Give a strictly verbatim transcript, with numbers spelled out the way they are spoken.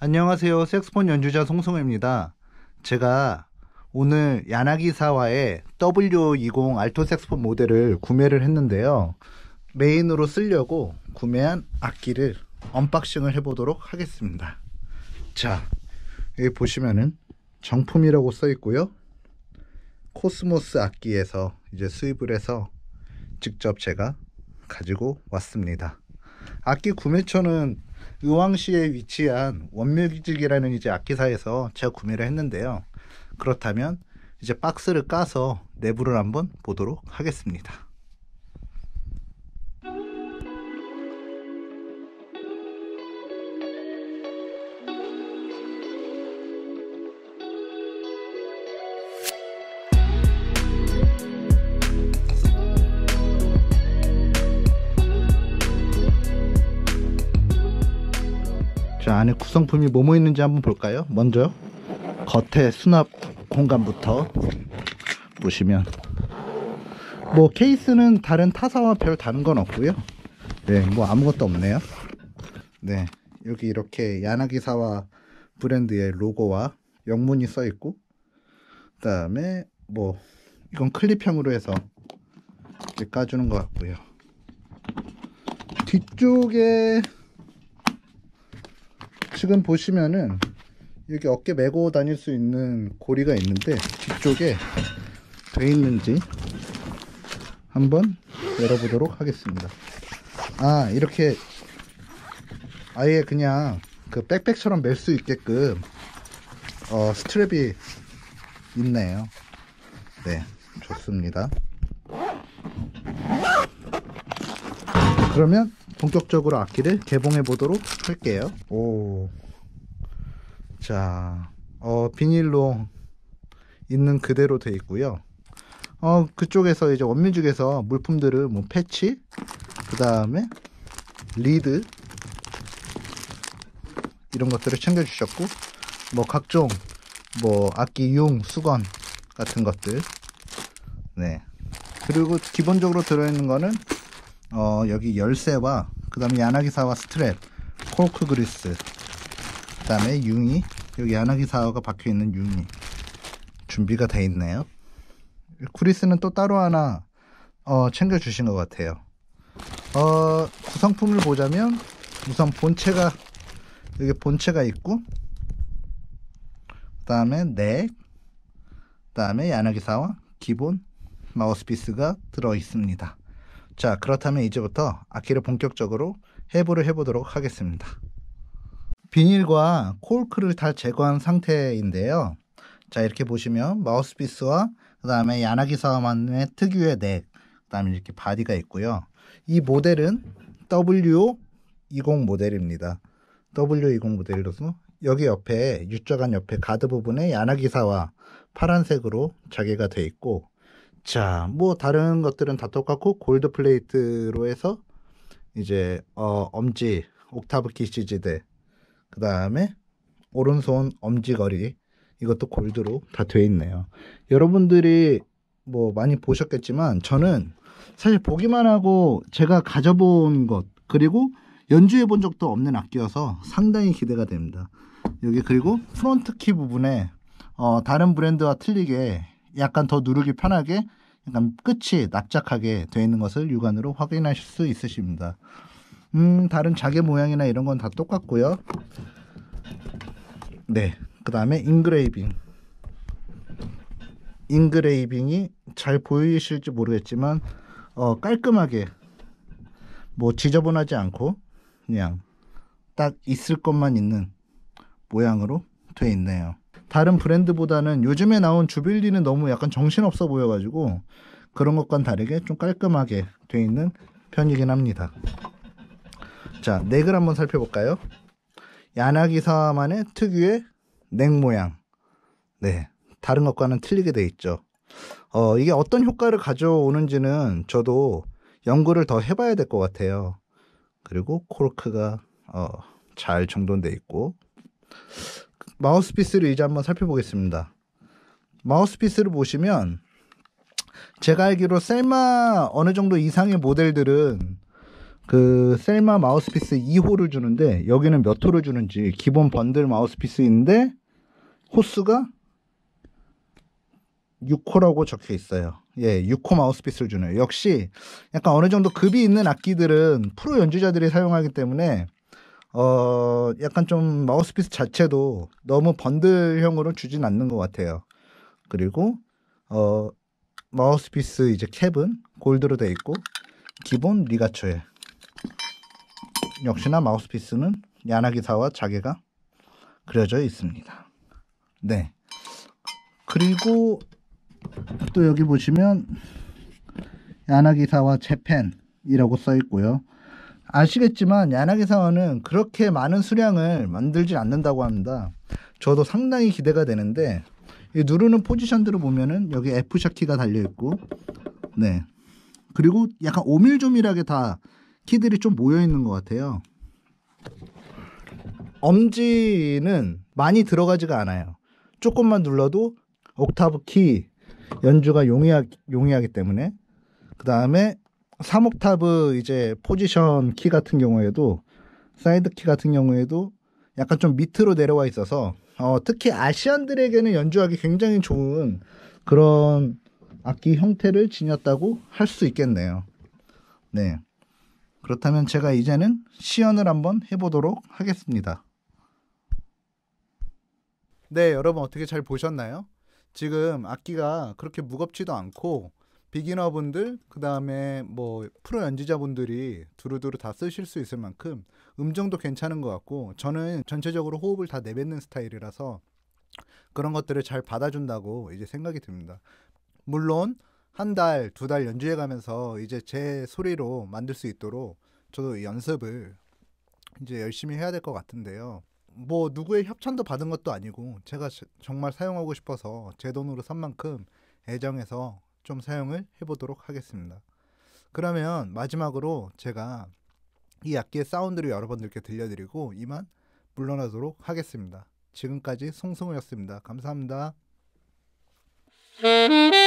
안녕하세요. 색스폰 연주자 송승호입니다. 제가 오늘 야나기사와의 더블유 이십 알토 색스폰 모델을 구매를 했는데요. 메인으로 쓰려고 구매한 악기를 언박싱을 해보도록 하겠습니다. 자, 여기 보시면은 정품이라고 써 있고요. 코스모스 악기에서 이제 수입을 해서 직접 제가 가지고 왔습니다. 악기 구매처는 의왕시에 위치한 원뮤직이라는 이제 악기사에서 제가 구매를 했는데요. 그렇다면 이제 박스를 까서 내부를 한번 보도록 하겠습니다. 자, 안에 구성품이 뭐뭐 있는지 한번 볼까요? 먼저 겉에 수납 공간부터 보시면 뭐 케이스는 다른 타사와 별 다른 건 없고요. 네, 뭐 아무것도 없네요. 네, 여기 이렇게 야나기사와 브랜드의 로고와 영문이 써 있고, 그 다음에 뭐 이건 클립형으로 해서 이렇게 까주는 것 같고요. 뒤쪽에 지금 보시면은 여기 어깨 메고 다닐 수 있는 고리가 있는데 뒤쪽에 돼 있는지 한번 열어보도록 하겠습니다. 아, 이렇게 아예 그냥 그 백팩처럼 멜 수 있게끔 어, 스트랩이 있네요. 네, 좋습니다. 그러면 본격적으로 악기를 개봉해 보도록 할게요. 오, 자, 어, 비닐로 있는 그대로 돼 있고요. 어, 그쪽에서 이제 원뮤직에서 물품들을 뭐 패치, 그 다음에 리드 이런 것들을 챙겨 주셨고, 뭐 각종 뭐 악기 융, 수건 같은 것들. 네. 그리고 기본적으로 들어있는 거는 어, 여기 열쇠와 그 다음에 야나기사와 스트랩, 코크 그리스, 그 다음에 융이, 여기 야나기사와가 박혀있는 융이 준비가 되어 있네요. 그리스는 또 따로 하나 어, 챙겨 주신 것 같아요. 어, 구성품을 보자면 우선 본체가, 여기 본체가 있고, 그 다음에 넥, 그 다음에 야나기사와 기본 마우스피스가 들어 있습니다. 자, 그렇다면 이제부터 악기를 본격적으로 해부를 해보도록 하겠습니다. 비닐과 코르크를 다 제거한 상태인데요. 자, 이렇게 보시면 마우스피스와 그 다음에 야나기사와만의 특유의 넥, 그 다음에 이렇게 바디가 있고요. 이 모델은 더블유 이십 모델입니다. 더블유 이십 모델이라서 여기 옆에 U자간 옆에 가드 부분에 야나기사와 파란색으로 자개가 되어 있고, 자, 뭐 다른 것들은 다 똑같고 골드 플레이트로 해서 이제 어, 엄지 옥타브 키 시즈대, 그 다음에 오른손 엄지거리 이것도 골드로 다 되어 있네요. 여러분들이 뭐 많이 보셨겠지만 저는 사실 보기만 하고 제가 가져본 것 그리고 연주해 본 적도 없는 악기여서 상당히 기대가 됩니다. 여기 그리고 프론트 키 부분에 어, 다른 브랜드와 틀리게 약간 더 누르기 편하게 약간 끝이 납작하게 되어 있는 것을 육안으로 확인하실 수 있으십니다. 음, 다른 자개 모양이나 이런 건 다 똑같고요. 네, 그 다음에 인그레이빙. 인그레이빙이 잘 보이실지 모르겠지만 어, 깔끔하게 뭐 지저분하지 않고 그냥 딱 있을 것만 있는 모양으로 되어 있네요. 다른 브랜드보다는 요즘에 나온 주빌리는 너무 약간 정신없어 보여가지고 그런 것과는 다르게 좀 깔끔하게 되어 있는 편이긴 합니다. 자, 넥을 한번 살펴볼까요? 야나기사만의 특유의 넥 모양. 네, 다른 것과는 틀리게 되어 있죠. 어, 이게 어떤 효과를 가져오는지는 저도 연구를 더 해봐야 될 것 같아요. 그리고 코르크가 어, 잘 정돈되어 있고, 마우스피스를 이제 한번 살펴보겠습니다. 마우스피스를 보시면 제가 알기로 셀마 어느 정도 이상의 모델들은 그 셀마 마우스피스 이 호를 주는데 여기는 몇 호를 주는지 기본 번들 마우스피스인데 호수가 육 호라고 적혀 있어요. 예, 육 호 마우스피스를 주네요. 역시 약간 어느 정도 급이 있는 악기들은 프로 연주자들이 사용하기 때문에 어 약간 좀 마우스피스 자체도 너무 번들형으로 주진 않는 것 같아요. 그리고 어 마우스피스 이제 캡은 골드로 되어 있고 기본 리가초에 역시나 마우스피스는 야나기사와 자개가 그려져 있습니다. 네. 그리고 또 여기 보시면 야나기사와 재팬이라고 써 있고요. 아시겠지만 야나기사와는 그렇게 많은 수량을 만들지 않는다고 합니다. 저도 상당히 기대가 되는데 이 누르는 포지션들을 보면은 여기 F샷 키가 달려 있고, 네. 그리고 약간 오밀조밀하게 다 키들이 좀 모여 있는 것 같아요. 엄지는 많이 들어가지가 않아요. 조금만 눌러도 옥타브 키 연주가 용이하, 용이하기 때문에. 그 다음에 삼 옥타브 이제 포지션 키 같은 경우에도, 사이드 키 같은 경우에도 약간 좀 밑으로 내려와 있어서 어, 특히 아시안들에게는 연주하기 굉장히 좋은 그런 악기 형태를 지녔다고 할 수 있겠네요. 네. 그렇다면 제가 이제는 시연을 한번 해보도록 하겠습니다. 네, 여러분 어떻게 잘 보셨나요? 지금 악기가 그렇게 무겁지도 않고 비기너분들, 그 다음에 뭐 프로 연주자분들이 두루두루 다 쓰실 수 있을 만큼 음정도 괜찮은 것 같고, 저는 전체적으로 호흡을 다 내뱉는 스타일이라서 그런 것들을 잘 받아준다고 이제 생각이 듭니다. 물론 한 달, 두 달 연주해 가면서 이제 제 소리로 만들 수 있도록 저도 연습을 이제 열심히 해야 될 것 같은데요. 뭐 누구의 협찬도 받은 것도 아니고 제가 정말 사용하고 싶어서 제 돈으로 산 만큼 애정해서 좀 사용을 해보도록 하겠습니다. 그러면 마지막으로 제가 이 악기의 사운드를 여러분들께 들려드리고 이만 물러나도록 하겠습니다. 지금까지 송승우였습니다. 감사합니다.